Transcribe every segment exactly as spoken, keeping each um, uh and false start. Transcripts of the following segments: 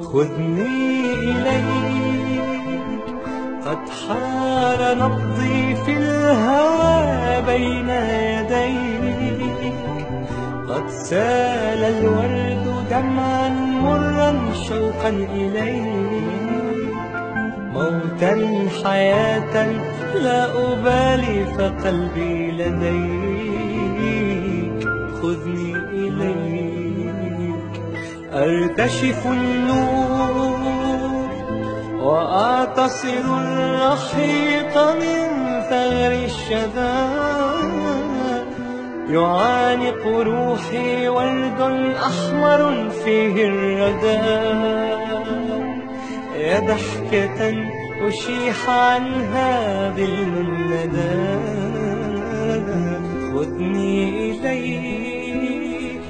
خذني إليك، قد حار نبضي في الهوى بين يديك، قد سال الورد دمعا مرا شوقا إليك، موتا حياة لا أبالي فقلبي لديك. خذني إليك، أرتشف النور وأعتصر الرحيق من ثغر الشذا، يعانق روحي ورد أحمر فيه الردى، يا ضحكة أشيح عنها ظل الندى. خذني إليك،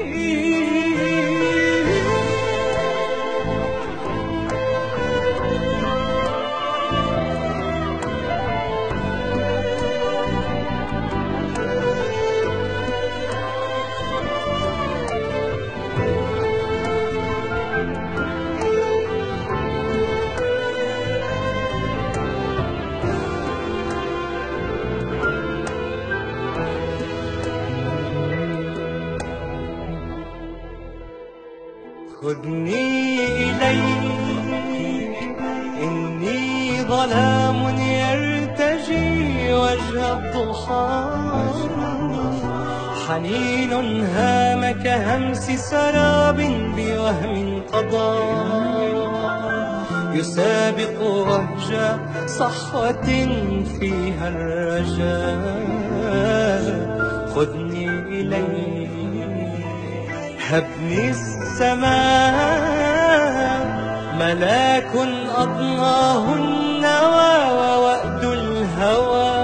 خذني إليك، إني ظلام يرتجي وجه الضحى، حنين هام كهمس سراب بوهم قضى، يسابق وهج صحوة فيها الرجاء. خذني إليك، هبني السماء، ملاك أضناه النوى ووأد الهوى،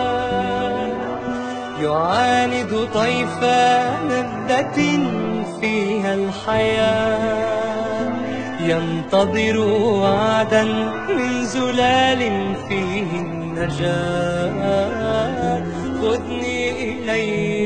يعاند طيف لذة فيها الحياة، ينتظر وعدا من زلال فيه النجاة. خذني إليك،